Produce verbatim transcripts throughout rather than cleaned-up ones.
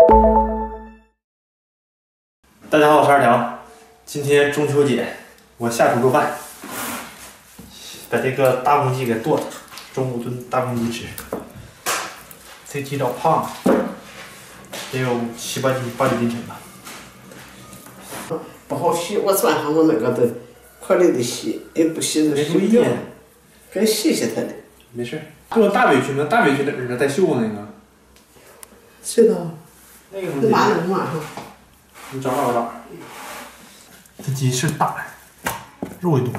大家好，我是二条。今天中秋节，我下厨做饭，把这个大公鸡给剁了，中午炖大公鸡吃。这鸡脚胖，得有七八斤、八九斤沉吧。 不好洗，我昨晚上我那个的块里的洗，也不洗都洗不掉，该洗洗它的。 没事，就大委屈那大委屈的耳朵带绣那个。 是的。 那个东西。 拿着拿上。 你找找我找。这鸡是大，肉也多。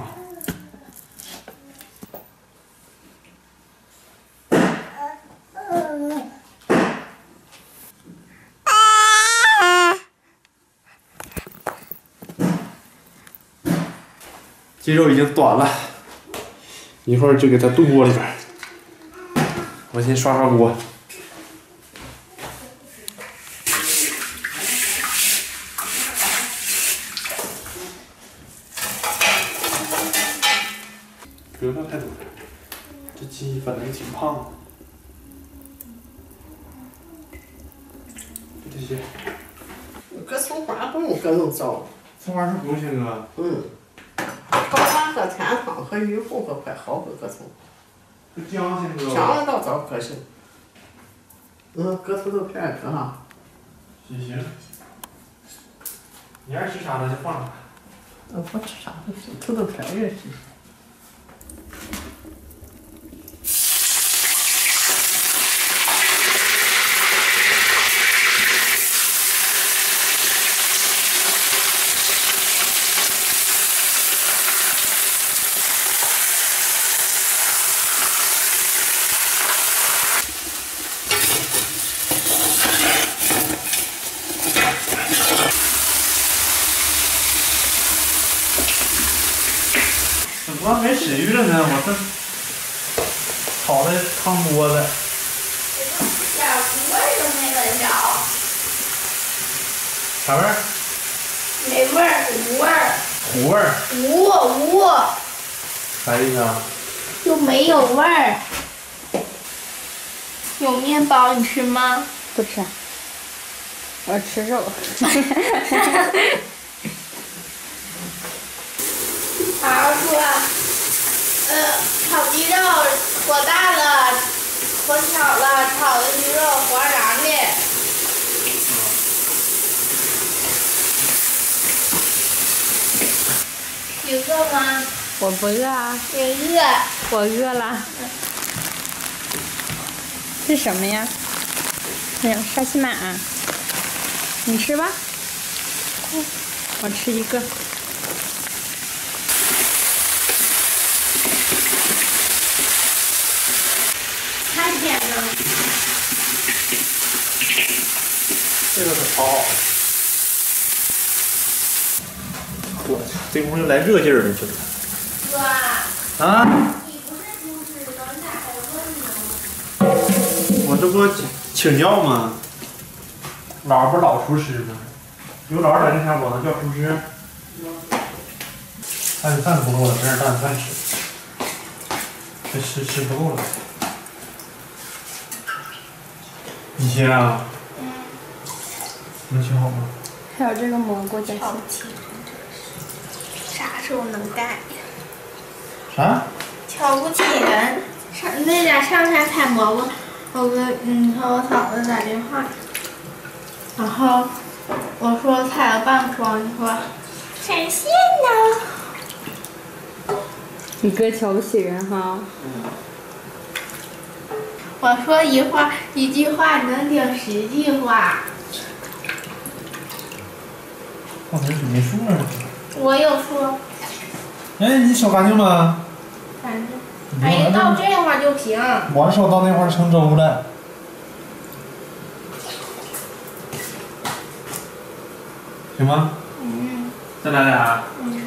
鸡肉已经短了，一会儿就给它炖锅里边。我先刷刷锅。不用放太多，这鸡本来就挺胖的。就这些。 搁葱花不用搁弄糟。 葱花是不用先搁。 嗯。炒饭和甜汤和鱼糊和快好搁搁葱。 这姜先搁。 姜倒早搁行。嗯，搁土豆片搁上。 行行。你爱吃啥的就放啥。 我不吃啥都行，土豆片也是。 怎么没食欲了呢？我这炒的汤多的。 小味儿都没闻着。 啥味儿？ 没味儿，糊味儿。 糊味儿。 糊糊。 啥意思啊？ 就没有味儿。有面包你吃吗？ 不吃。我吃肉。 好好说，呃，炒鸡肉火大了，火小了，炒的鸡肉黄瓤的。你饿吗？ 我不饿啊。 你饿。 我饿了。是什么呀？哎呀，沙琪玛。你吃吧。嗯，我吃一个。 太甜了。 这个可炒好了。我去，这功夫就来热劲儿了，这个。 哥。 啊？ 你不是厨师吗？你咋还问呢？ 我这不请教吗？老儿不是老厨师吗？有老儿在那天，我能叫厨师。饭饭不够了，整点蛋饭吃。这吃吃不够了。你先啊。 嗯。 能切好吗？ 还有这个蘑菇在挑不起，啥时候能干？ 啥？ 瞧不起人。上那俩上山采蘑菇，我跟嗯和我嫂子打电话，然后我说采了半筐，你说闪现呢？ 你哥瞧不起人哈。 我说一话一句话能顶十句话。 放点水没数呢。 我有说。 哎，你扫干净吗？ 反正，哎呀，到这块就行。 我手到那块成粥了。行吗？ 嗯。 再来俩。 嗯。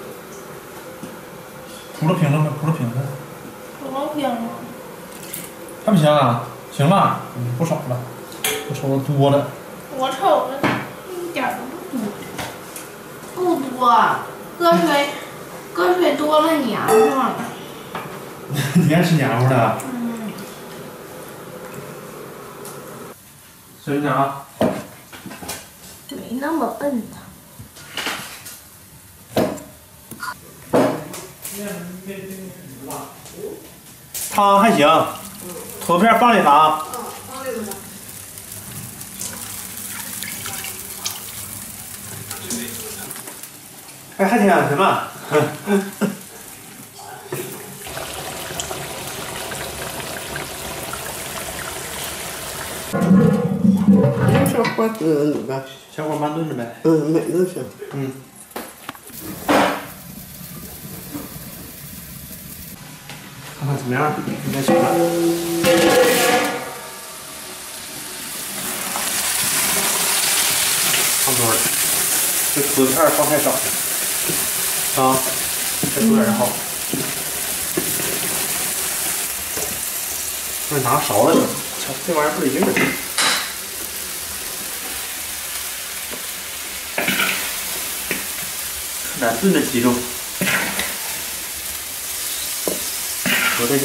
铺了平了没？铺了平了。 铺了平了。 还不行啊？行了，嗯，不少了，我瞅着多了。 我瞅着一点都不多。不多，搁水，搁水多了黏糊了。 你爱吃黏糊的？ 嗯。 小心点啊！ 没那么笨呢。 汤还行，土豆片放里糖。 嗯，放里头吧。 哎，还挺安全嘛。 没小火炖那个。 小火慢炖着呗。 嗯，没那行。 嗯。看看怎么样？应该行吧。差不多了。这土豆片放太少了。啊，再多点好。那拿勺子，瞧这玩意儿不得劲儿。看咱炖的鸡肉。多带劲！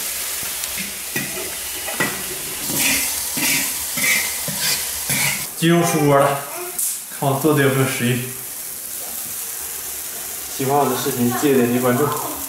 鸡肉出锅了，看我做的有没有食欲。喜欢我的视频，记得点击关注。